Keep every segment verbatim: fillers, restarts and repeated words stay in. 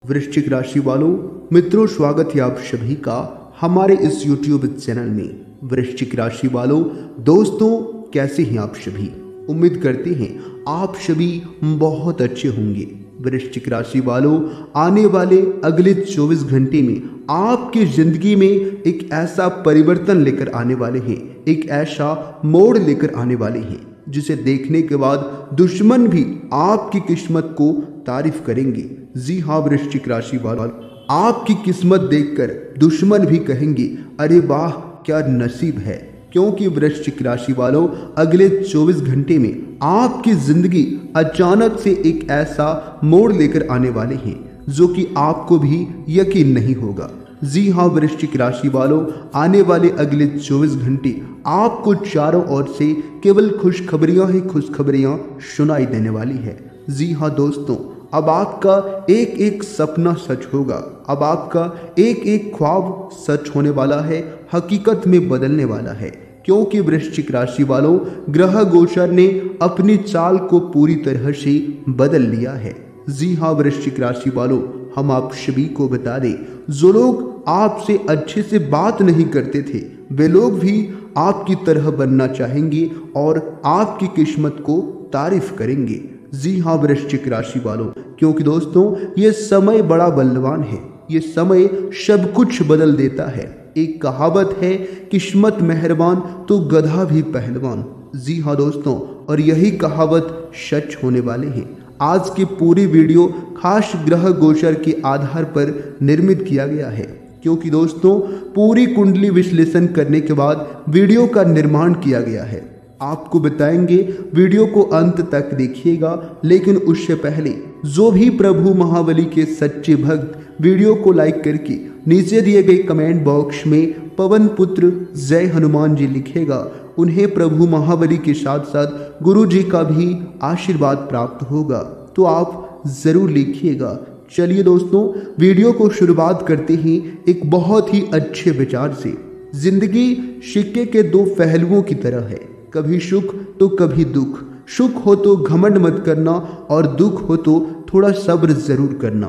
वृश्चिक राशि वालों, मित्रों, स्वागत है आप सभी का हमारे इस यूट्यूब चैनल में। वृश्चिक राशि वालों, दोस्तों, कैसे हैं आप सभी? उम्मीद करते हैं आप सभी बहुत अच्छे होंगे। वृश्चिक राशि वालों, आने वाले अगले चौबीस घंटे में आपकी जिंदगी में एक ऐसा परिवर्तन लेकर आने वाले हैं, एक ऐसा मोड़ लेकर आने वाले हैं जिसे देखने के बाद दुश्मन भी आपकी किस्मत को तारीफ करेंगे। जी हाँ वृश्चिक राशि वालों, आपकी किस्मत देखकर दुश्मन भी कहेंगे, अरे वाह क्या नसीब है। क्योंकि वृश्चिक राशि वालों, अगले चौबीस घंटे में आपकी जिंदगी अचानक से एक ऐसा मोड़ लेकर आने वाले हैं जो कि आपको भी यकीन नहीं होगा। जी हाँ वृश्चिक राशि वालों, आने वाले अगले चौबीस घंटे आपको चारों ओर से केवल खुशखबरियां ही खुशखबरियां सुनाई देने वाली है। जी हाँ दोस्तों, अब आपका एक एक सपना सच होगा, अब आपका एक एक ख्वाब सच होने वाला है, हकीकत में बदलने वाला है। क्योंकि वृश्चिक राशि वालों, ग्रह गोचर ने अपनी चाल को पूरी तरह से बदल लिया है। जी हाँ वृश्चिक राशि वालों, हम आप सभी को बता दें, जो लोग आपसे अच्छे से बात नहीं करते थे वे लोग भी आपकी तरह बनना चाहेंगे और आपकी किस्मत को तारीफ करेंगे। जी हाँ वृश्चिक राशि वालों, क्योंकि दोस्तों ये समय बड़ा बलवान है, ये समय सब कुछ बदल देता है। एक कहावत है, किस्मत मेहरबान तो गधा भी पहलवान। जी हाँ दोस्तों, और यही कहावत सच होने वाले हैं। आज की पूरी वीडियो खास ग्रह गोचर के आधार पर निर्मित किया गया है, क्योंकि दोस्तों पूरी कुंडली विश्लेषण करने के बाद वीडियो का निर्माण किया गया है। आपको बताएंगे, वीडियो को अंत तक देखिएगा। लेकिन उससे पहले जो भी प्रभु महाबली के सच्चे भक्त वीडियो को लाइक करके नीचे दिए गए कमेंट बॉक्स में पवन पुत्र जय हनुमान जी लिखेगा, उन्हें प्रभु महाबली के साथ साथ गुरु जी का भी आशीर्वाद प्राप्त होगा। तो आप जरूर लिखिएगा। चलिए दोस्तों, वीडियो को शुरुआत करते ही एक बहुत ही अच्छे विचार से। जिंदगी सिक्के के दो पहलुओं की तरह है, कभी सुख तो कभी दुख। सुख हो तो घमंड मत करना और दुख हो तो थोड़ा सब्र जरूर करना।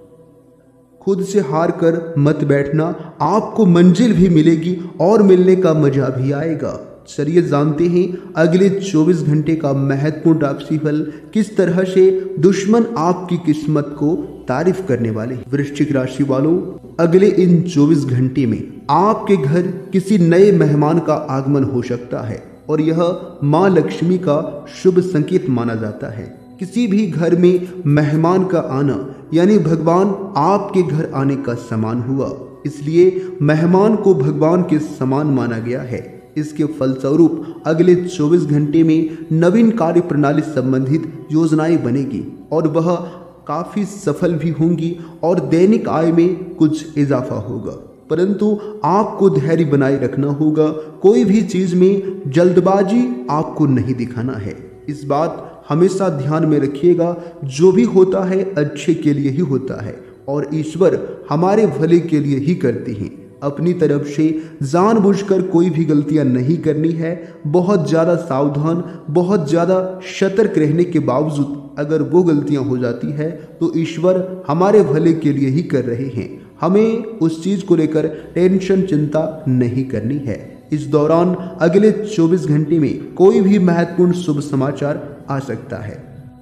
खुद से हार कर मत बैठना, आपको मंजिल भी मिलेगी और मिलने का मजा भी आएगा। चलिए जानते हैं अगले चौबीस घंटे का महत्वपूर्ण राशिफल, किस तरह से दुश्मन आपकी किस्मत को तारीफ करने वाले हैं। वृश्चिक राशि वालों, अगले इन चौबीस घंटे में आपके घर किसी नए मेहमान का आगमन हो सकता है और यह माँ लक्ष्मी का शुभ संकेत माना जाता है। किसी भी घर में मेहमान का आना यानी भगवान आपके घर आने का समान हुआ, इसलिए मेहमान को भगवान के समान माना गया है। इसके फलस्वरूप अगले चौबीस घंटे में नवीन कार्य प्रणाली संबंधित योजनाएं बनेगी और वह काफ़ी सफल भी होंगी और दैनिक आय में कुछ इजाफा होगा। परंतु आपको धैर्य बनाए रखना होगा, कोई भी चीज़ में जल्दबाजी आपको नहीं दिखाना है। इस बात हमेशा ध्यान में रखिएगा, जो भी होता है अच्छे के लिए ही होता है और ईश्वर हमारे भले के लिए ही करते हैं। अपनी तरफ से जानबूझकर कोई भी गलतियां नहीं करनी है। बहुत ज़्यादा सावधान, बहुत ज़्यादा सतर्क रहने के बावजूद अगर वो गलतियां हो जाती है तो ईश्वर हमारे भले के लिए ही कर रहे हैं। हमें उस चीज़ को लेकर टेंशन चिंता नहीं करनी है। इस दौरान अगले चौबीस घंटे में कोई भी महत्वपूर्ण शुभ समाचार आ सकता है।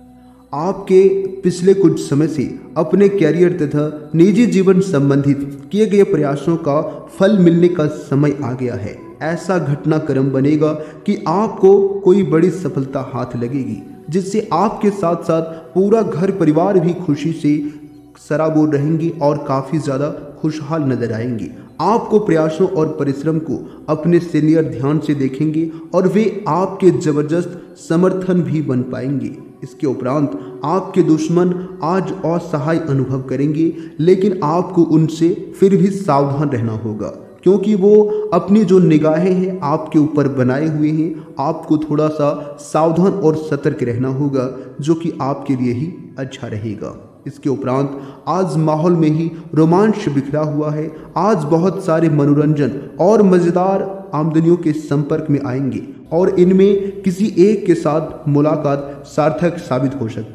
आपके पिछले कुछ समय से अपने कैरियर तथा निजी जीवन संबंधित किए गए प्रयासों का फल मिलने का समय आ गया है। ऐसा घटनाक्रम बनेगा कि आपको कोई बड़ी सफलता हाथ लगेगी, जिससे आपके साथ साथ पूरा घर परिवार भी खुशी से सराबोर रहेंगी और काफ़ी ज़्यादा खुशहाल नजर आएंगी। आपको प्रयासों और परिश्रम को अपने सीनियर ध्यान से देखेंगे और वे आपके जबरदस्त समर्थन भी बन पाएंगे। इसके उपरांत आपके दुश्मन आज असहाय अनुभव करेंगे, लेकिन आपको उनसे फिर भी सावधान रहना होगा, क्योंकि वो अपनी जो निगाहें हैं आपके ऊपर बनाए हुए हैं। आपको थोड़ा सा सावधान और सतर्क रहना होगा, जो कि आपके लिए ही अच्छा रहेगा। इसके उपरांत आज माहौल में ही रोमांच बिखरा हुआ है। आज बहुत सारे मनोरंजन और मज़ेदार आमदनियों के संपर्क में आएंगे और इनमें किसी एक के साथ मुलाकात सार्थक साबित हो सकती है।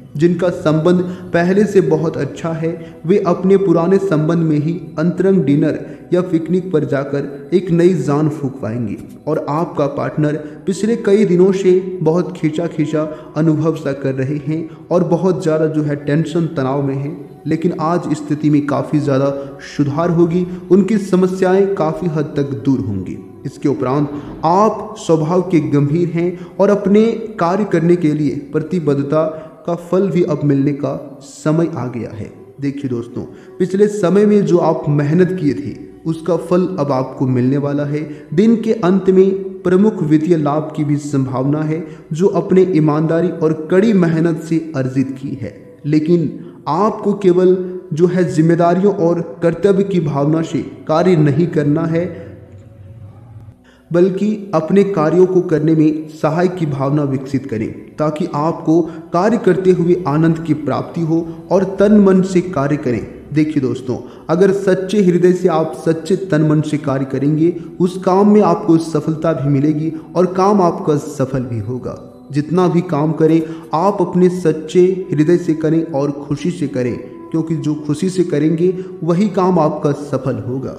जिनका संबंध पहले से बहुत अच्छा है वे अपने पुराने संबंध में ही अंतरंग डिनर या पिकनिक पर जाकर एक नई जान फूंक पाएंगे। और आपका पार्टनर पिछले कई दिनों से बहुत खींचा खींचा अनुभव सा कर रहे हैं और बहुत ज़्यादा जो है टेंशन तनाव में है, लेकिन आज स्थिति में काफ़ी ज़्यादा सुधार होगी, उनकी समस्याएं काफ़ी हद तक दूर होंगी। इसके उपरांत आप स्वभाव के गंभीर हैं और अपने कार्य करने के लिए प्रतिबद्धता का फल भी अब मिलने का समय आ गया है। देखिए दोस्तों, पिछले समय में जो आप मेहनत किए थे उसका फल अब आपको मिलने वाला है। दिन के अंत में प्रमुख वित्तीय लाभ की भी संभावना है जो अपने ईमानदारी और कड़ी मेहनत से अर्जित की है। लेकिन आपको केवल जो है जिम्मेदारियों और कर्तव्य की भावना से कार्य नहीं करना है, बल्कि अपने कार्यों को करने में सहायक की भावना विकसित करें ताकि आपको कार्य करते हुए आनंद की प्राप्ति हो और तन मन से कार्य करें। देखिए दोस्तों, अगर सच्चे हृदय से आप सच्चे तन मन से कार्य करेंगे उस काम में आपको सफलता भी मिलेगी और काम आपका सफल भी होगा। जितना भी काम करें आप अपने सच्चे हृदय से करें और खुशी से करें, क्योंकि जो खुशी से करेंगे वही काम आपका सफल होगा।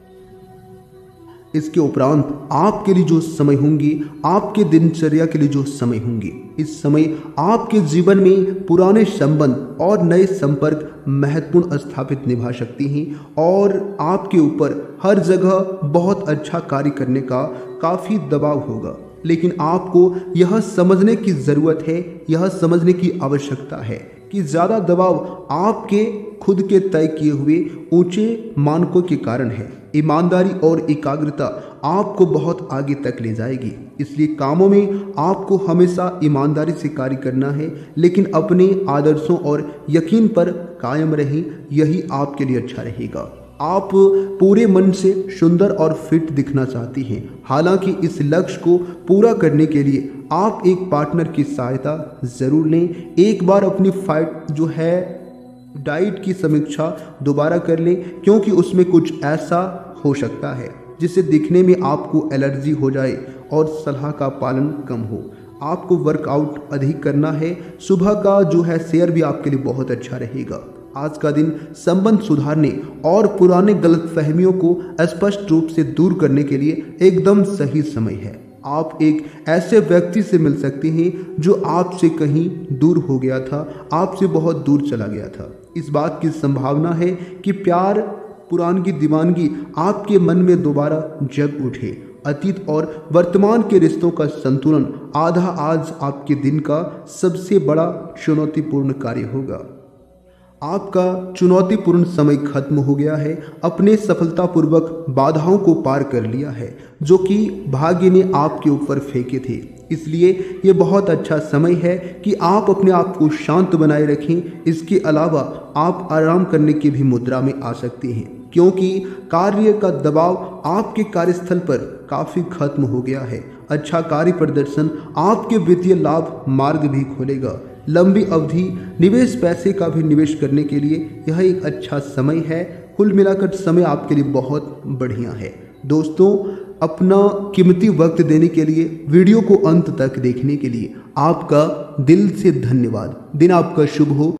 इसके उपरांत आपके लिए जो समय होंगे, आपके दिनचर्या के लिए जो समय होंगे, इस समय आपके जीवन में पुराने संबंध और नए संपर्क महत्वपूर्ण स्थापित निभा सकती हैं और आपके ऊपर हर जगह बहुत अच्छा कार्य करने का काफ़ी दबाव होगा। लेकिन आपको यह समझने की ज़रूरत है, यह समझने की आवश्यकता है कि ज़्यादा दबाव आपके खुद के तय किए हुए ऊंचे मानकों के कारण है। ईमानदारी और एकाग्रता आपको बहुत आगे तक ले जाएगी, इसलिए कामों में आपको हमेशा ईमानदारी से कार्य करना है, लेकिन अपने आदर्शों और यकीन पर कायम रहें, यही आपके लिए अच्छा रहेगा। आप पूरे मन से सुंदर और फिट दिखना चाहती हैं, हालांकि इस लक्ष्य को पूरा करने के लिए आप एक पार्टनर की सहायता ज़रूर लें। एक बार अपनी फाइट जो है डाइट की समीक्षा दोबारा कर लें, क्योंकि उसमें कुछ ऐसा हो सकता है जिससे दिखने में आपको एलर्जी हो जाए और सलाह का पालन कम हो। आपको वर्कआउट अधिक करना है। सुबह का जो है शेयर भी आपके लिए बहुत अच्छा रहेगा। आज का दिन संबंध सुधारने और पुराने गलतफहमियों को स्पष्ट रूप से दूर करने के लिए एकदम सही समय है। आप एक ऐसे व्यक्ति से मिल सकते हैं जो आपसे कहीं दूर हो गया था, आपसे बहुत दूर चला गया था। इस बात की संभावना है कि प्यार पुरानी दीवानगी आपके मन में दोबारा जग उठे। अतीत और वर्तमान के रिश्तों का संतुलन आधा आज आपके दिन का सबसे बड़ा चुनौतीपूर्ण कार्य होगा। आपका चुनौतीपूर्ण समय खत्म हो गया है, अपने सफलतापूर्वक बाधाओं को पार कर लिया है जो कि भाग्य ने आपके ऊपर फेंके थे। इसलिए ये बहुत अच्छा समय है कि आप अपने आप को शांत बनाए रखें। इसके अलावा आप आराम करने की भी मुद्रा में आ सकते हैं, क्योंकि कार्य का दबाव आपके कार्यस्थल पर काफ़ी खत्म हो गया है। अच्छा कार्य प्रदर्शन आपके वित्तीय लाभ मार्ग भी खोलेगा। लंबी अवधि निवेश पैसे का भी निवेश करने के लिए यह एक अच्छा समय है। कुल मिलाकर समय आपके लिए बहुत बढ़िया है। दोस्तों, अपना कीमती वक्त देने के लिए, वीडियो को अंत तक देखने के लिए आपका दिल से धन्यवाद। दिन आपका शुभ हो।